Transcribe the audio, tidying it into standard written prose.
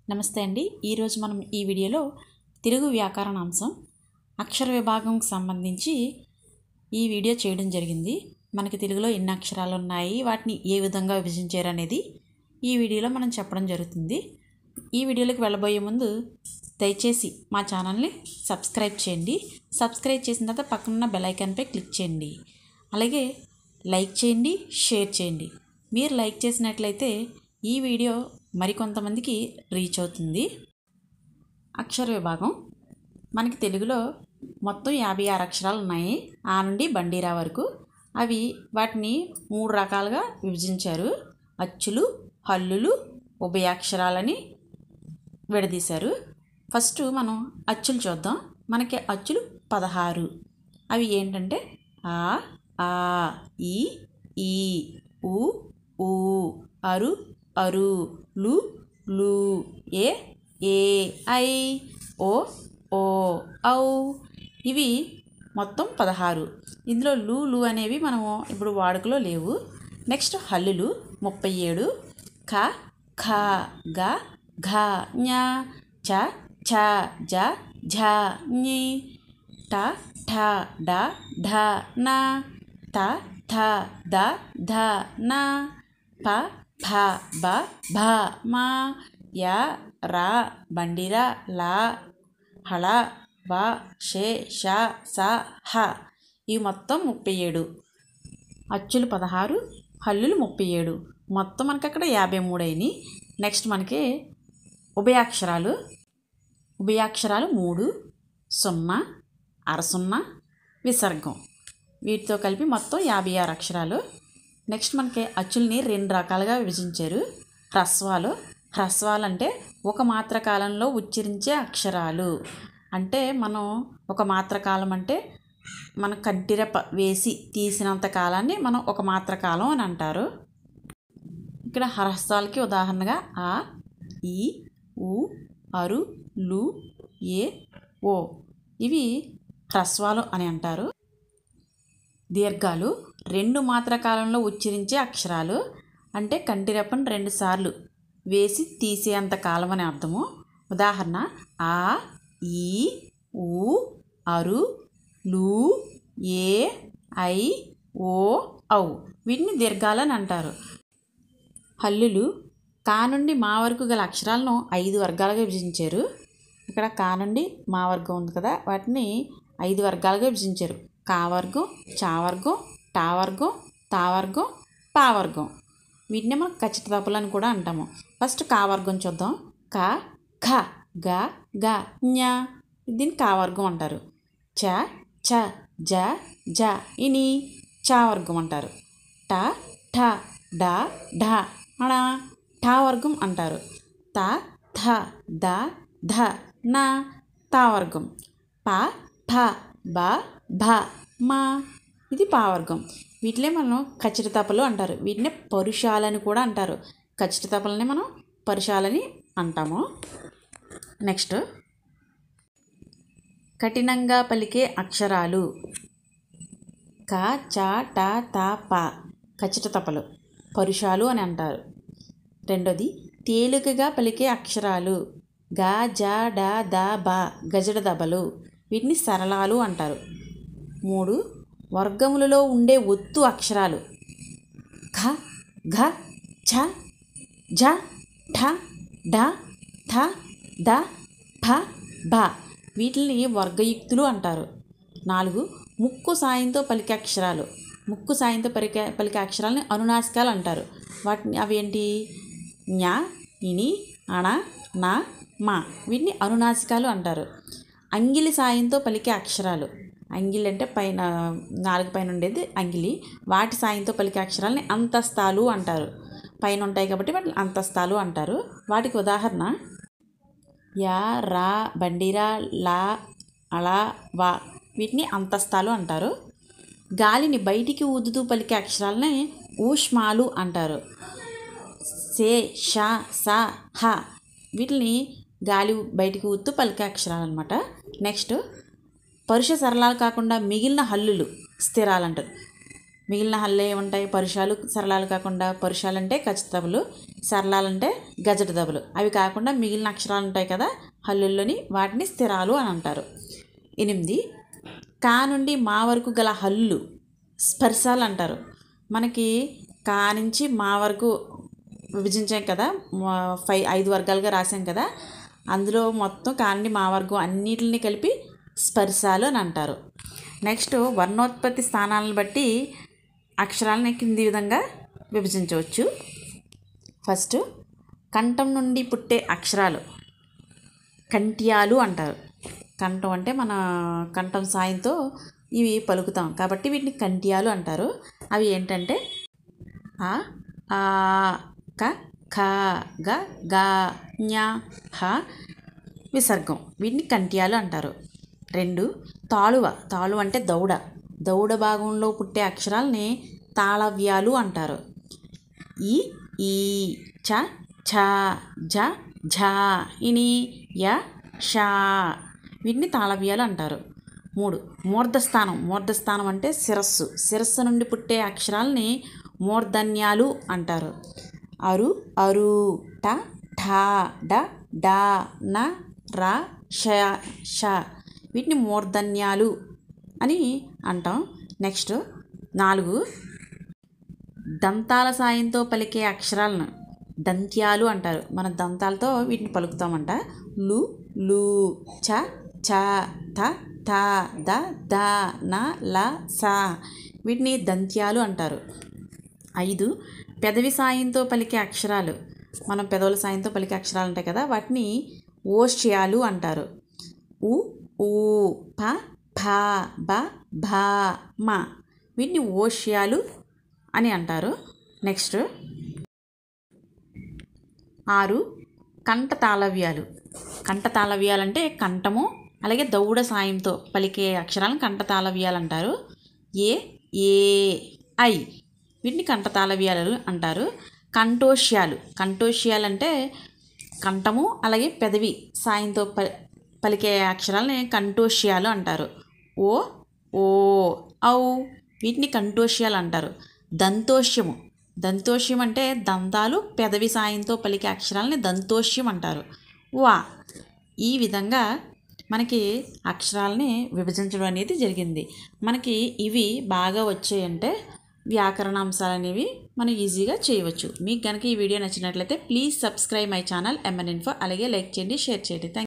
నమస్తే అండి. ఈరోజు మనం ఈ వీడియోలో తెలుగు వ్యాకరణాంశం అక్షర విభాగంకి సంబంధించి ఈ వీడియో చేయడం జరిగింది. మనకి తెలుగులో ఎన్ని అక్షరాలు ఉన్నాయి, వాటిని ఏ విధంగా విభజించారు అనేది ఈ వీడియోలో మనం చెప్పడం జరుగుతుంది. ఈ వీడియోలోకి వెళ్ళబోయే ముందు దయచేసి మా ఛానల్ని సబ్స్క్రైబ్ చేయండి. సబ్స్క్రైబ్ చేసిన తర్వాత పక్కనున్న బెల్ ఐకాన్పై క్లిక్ చేయండి. అలాగే లైక్ చేయండి, షేర్ చేయండి. మీరు లైక్ చేసినట్లయితే ఈ వీడియో మరికొంతమందికి రీచ్ అవుతుంది. అక్షర విభాగం మనకి తెలుగులో మొత్తం 56 అక్షరాలు ఉన్నాయి. ఆ నుండి బండిరా వరకు. వాటిని 3 రకాలుగా విభజించారు. అచ్చులు, హల్లులు, ఉభయాక్షరాలని విడదీశారు. ఫస్ట్ మనం అచ్చులు చూద్దాం. మనకి అచ్చులు 16. అవి ఏంటంటే ఆ, ఆ, ఈ, ఈ, ఉ, ఊ, అరు, అరు, లు, లు, ఏ, ఏ, ఐ, ఓ, ఓ, ఔ. ఇవి మొత్తం 16. ఇందులో లు, లు అనేవి మనము ఇప్పుడు వాడుకలో లేవు. నెక్స్ట్ హల్లులు 37. ఖ, ఖ, గ, ఘ, ఞ, చ, ఛ, జ, ఝ, ఞి, ట, ఠ, డ, ఢ, న, త, థ, ద, ధ, న, ప, ఫ, బ, భ, మ, య, ర, బండిర, ల, హళ, వ, షే, ష, స, హ. ఇవి మొత్తం 37. అచ్చులు 16, హల్లులు 37. మొత్తం మనకి అక్కడ 53 అయినాయి. నెక్స్ట్ మనకి ఉభయాక్షరాలు 3, 0, అరసున్న, విసర్గం. వీటితో కలిపి మొత్తం 56 అక్షరాలు. నెక్స్ట్ మనకి అచ్చుల్ని 2 రకాలుగా విభజించారు. హ్రస్వాలు అంటే ఒక మాత్ర కాలంలో ఉచ్చరించే అక్షరాలు. అంటే మనం ఒక మాత్ర కాలం అంటే మన కంటిరెప్ప వేసి తీసినంత కాలాన్ని మనం ఒక మాత్ర కాలం అని అంటారు. ఇక్కడ హ్రస్వాలకి ఉదాహరణగా ఆ, ఈ, ఉ, అరు, లు, ఏ, ఓ. ఇవి హ్రస్వాలు అని అంటారు. దీర్ఘాలు 2 మాత్ర కాలంలో ఉచ్చరించే అక్షరాలు. అంటే కంటిరెప్పను 2 సార్లు వేసి తీసేంత కాలం అని అర్థము. ఉదాహరణ ఆ, ఈ, ఊ, అరు, లు, ఏ, ఐ, ఓ, ఔ. వీటిని దీర్ఘాలు అని అంటారు. హల్లులు కా నుండి మా వరకు గల అక్షరాలను 5 వర్గాలుగా విభజించారు. ఇక్కడ కా నుండి మా వర్గం ఉంది కదా, వాటిని 5 వర్గాలుగా విభజించారు. కా వర్గం, చా వర్గం, టా వర్గం, తా వర్గం, పా వర్గం. వీటిని మనం ఖచ్చిత తప్పులు అని కూడా అంటాము. ఫస్ట్ కా వర్గం చూద్దాం. క, ఖ, గ, ఘ, ఞ. దీన్ని కా వర్గం అంటారు. చ, ఛ, జ, ఝ, ఇని చా వర్గం అంటారు. ట, ఠ, డ, ఢ, ణ ఠా వర్గం అంటారు. త, థ, ద, ధ, న తా వర్గం. ప, ఫ, బ, భ, మ ఇది పా వర్గం. వీటినే మనం ఖచ్చిత తప్పులు అంటారు. వీటినే పరుషాలని కూడా అంటారు. ఖచ్చిత తప్పులని మనం పరుషాలని అంటాము. నెక్స్ట్ కఠినంగా పలికే అక్షరాలు. క, చ, ట, త, ప ఖచ్చిత తప్పులు, పరుషాలు అని అంటారు. రెండోది తేలికగా పలికే అక్షరాలు. గ, జ, డ, ద, బ గజడ దబలు. వీటిని సరళాలు అంటారు. 3 వర్గములలో ఉండే ఒత్తు అక్షరాలు. ఖ, ఘ, ఛ, ఝ, ఠ, ఢ, థ, ద, ఫ, భ వీటిని వర్గయుక్తులు అంటారు. 4 ముక్కు సాయంతో పలికే అక్షరాలు. ముక్కు సాయంతో పలికే అక్షరాలని అనునాసికాలు అంటారు. అవి ఏంటి? ఞ, ఇని, అణ, న, మ వీటిని అనునాసికాలు అంటారు. అంగిలి సాయంతో పలికే అక్షరాలు. అంగిలి అంటే పైన 4 పైన ఉండేది అంగిలి. వాటి సాయంతో పలికే అక్షరాలని అంతస్తాలు అంటారు. పైన ఉంటాయి కాబట్టి వాటిని అంతస్తాలు అంటారు. వాటికి ఉదాహరణ య, ర, బండిర, ల, అళ, వ వీటిని అంతస్తాలు అంటారు. గాలిని బయటికి ఊదుతూ పలికే అక్షరాలని ఊష్మాలు అంటారు. సే, ష, స, హ వీటిని గాలి బయటికి ఊదుతూ పలికే అక్షరాలు అనమాట. నెక్స్ట్ పరుష సరళాలు కాకుండా మిగిలిన హల్లులు స్థిరాలు అంటారు. మిగిలిన హల్లు ఏముంటాయి? పరుషాలు, సరళాలు కాకుండా. పరుషాలు అంటే ఖచ్చితములు, సరళాలు అంటే గజటదబులు. అవి కాకుండా మిగిలిన అక్షరాలు ఉంటాయి కదా హల్లుల్లోని, వాటిని స్థిరాలు అని అంటారు. 8 కా నుండి మా వరకు గల హల్లు స్పర్శాలు అంటారు. మనకి కా నుంచి మా వరకు విభజించాం కదా, 5 వర్గాలుగా రాసాం కదా, అందులో మొత్తం కా నుండి మా వరకు అన్నిటిని కలిపి స్పర్శాలు అని అంటారు. నెక్స్ట్ వర్ణోత్పత్తి స్థానాలను బట్టి అక్షరాలని కింది విధంగా విభజించవచ్చు. ఫస్ట్ కంఠం నుండి పుట్టే అక్షరాలు కంఠ్యాలు అంటారు. కంఠం అంటే మన కంఠం సాయంతో ఇవి పలుకుతాం కాబట్టి వీటిని కంఠ్యాలు అంటారు. అవి ఏంటంటే ఆ, ఆ, క, ఖ, గ, గ, ఞ, హ, విసర్గం. వీటిని కంఠ్యాలు అంటారు. 2 తాళువ. తాళువ అంటే దౌడ. దౌడ భాగంలో పుట్టే అక్షరాలని తాళవ్యాలు అంటారు. ఈ, ఈ, చ, ఛ, జ, ఝ, ఇని, య, ష, వీటిని తాళవ్యాలు అంటారు. 3 మూర్ధస్థానం. మూర్ధస్థానం అంటే శిరస్సు. శిరస్సు నుండి పుట్టే అక్షరాలని మూర్ధన్యాలు అంటారు. అరు, అరు, ట, ఠ, డ, డ, న, ర, ష, ష, వీటిని మూర్ధన్యాలు అని అంటాం. నెక్స్ట్ 4 దంతాల సాయంతో పలికే అక్షరాలను దంత్యాలు అంటారు. మన దంతాలతో వీటిని పలుకుతామంట. లు, లు, చ, చ, త, త, ద, ద, న, ల, స, వీటిని దంత్యాలు అంటారు. 5 పెదవి సాయంతో పలికే అక్షరాలు. మనం పెదవుల సాయంతో పలికే అక్షరాలు ఉంటాయి కదా, వాటిని ఓష్యాలు అంటారు. ఉ, ఊ, ప, ఫ, బ, భ, మ, వీటిని ఓష్యాలు అని అంటారు. నెక్స్ట్ 6 కంఠ తాళవ్యాలు. కంఠ తాళవ్యాలు అంటే కంఠము అలాగే దౌడ సాయంతో పలికే అక్షరాలను కంఠ తాళవ్యాలు అంటారు. ఏ, ఏ, ఐ, వీటిని కంఠ తాళవ్యాలు అంటారు. కంఠోష్యాలు. కంఠోష్యాలు అంటే కంఠము అలాగే పెదవి సాయంతో పలికే అక్షరాలని కంఠోష్యాలు అంటారు. ఓ, ఓ, ఔ, వీటిని కంఠోష్యాలు అంటారు. దంతోష్యము. దంతోష్యం అంటే దంతాలు పెదవి సాయంతో పలికే అక్షరాలని దంతోష్యం అంటారు. వా. ఈ విధంగా మనకి అక్షరాలని విభజించడం అనేది జరిగింది. మనకి ఇవి బాగా వచ్చాయంటే వ్యాకరణాంశాలు అనేవి మనం ఈజీగా చేయవచ్చు. మీకు కనుక ఈ వీడియో నచ్చినట్లయితే please subscribe my channel MN Info. అలాగే లైక్ చేయండి, షేర్ చేయండి.